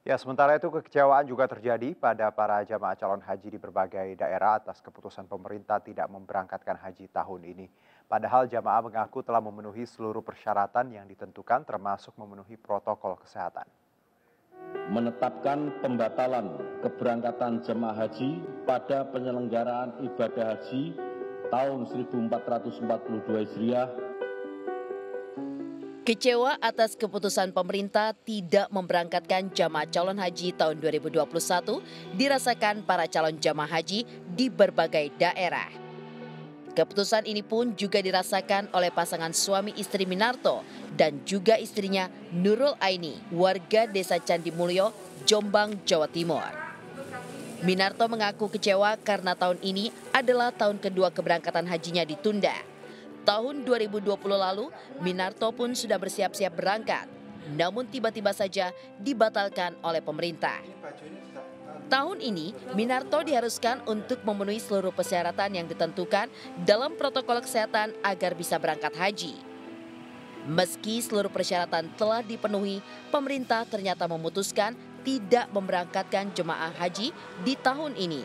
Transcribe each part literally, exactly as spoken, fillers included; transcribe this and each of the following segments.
Ya, sementara itu kekecewaan juga terjadi pada para jamaah calon haji di berbagai daerah atas keputusan pemerintah tidak memberangkatkan haji tahun ini. Padahal jamaah mengaku telah memenuhi seluruh persyaratan yang ditentukan termasuk memenuhi protokol kesehatan. Menetapkan pembatalan keberangkatan jemaah haji pada penyelenggaraan ibadah haji tahun seribu empat ratus empat puluh dua Hijriah. Kecewa atas keputusan pemerintah tidak memberangkatkan jamaah calon haji tahun dua ribu dua puluh satu dirasakan para calon jamaah haji di berbagai daerah. Keputusan ini pun juga dirasakan oleh pasangan suami istri Minarto dan juga istrinya Nurul Aini, warga Desa Candi Mulyo, Jombang, Jawa Timur. Minarto mengaku kecewa karena tahun ini adalah tahun kedua keberangkatan hajinya ditunda. Tahun dua ribu dua puluh lalu, Minarto pun sudah bersiap-siap berangkat, namun tiba-tiba saja dibatalkan oleh pemerintah. Tahun ini, Minarto diharuskan untuk memenuhi seluruh persyaratan yang ditentukan dalam protokol kesehatan agar bisa berangkat haji. Meski seluruh persyaratan telah dipenuhi, pemerintah ternyata memutuskan tidak memberangkatkan jemaah haji di tahun ini.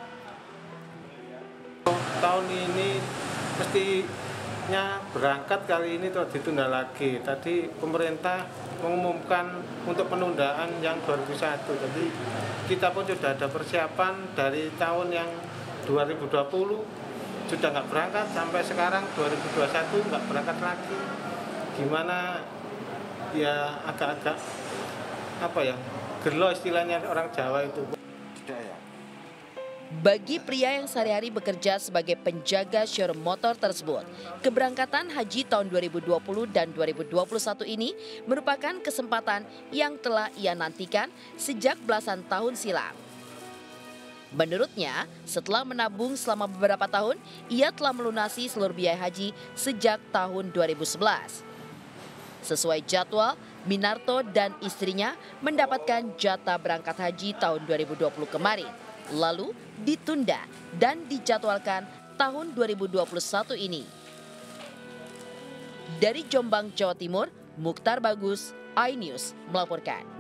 Tahun ini mestinya berangkat, kali ini telah ditunda lagi. Tadi pemerintah mengumumkan untuk penundaan yang dua ribu satu. Jadi kita pun sudah ada persiapan dari tahun yang dua ribu dua puluh sudah nggak berangkat, sampai sekarang dua ribu dua puluh satu nggak berangkat lagi. Gimana ya, agak-agak apa ya, gelo istilahnya orang Jawa itu. Bagi pria yang sehari-hari bekerja sebagai penjaga showroom motor tersebut, keberangkatan haji tahun dua ribu dua puluh dan dua ribu dua puluh satu ini merupakan kesempatan yang telah ia nantikan sejak belasan tahun silam. Menurutnya, setelah menabung selama beberapa tahun, ia telah melunasi seluruh biaya haji sejak tahun dua ribu sebelas. Sesuai jadwal, Minarto dan istrinya mendapatkan jatah berangkat haji tahun dua ribu dua puluh kemarin, lalu ditunda dan dijadwalkan tahun dua ribu dua puluh satu ini. Dari Jombang, Jawa Timur, Mukhtar Bagus, iNews melaporkan.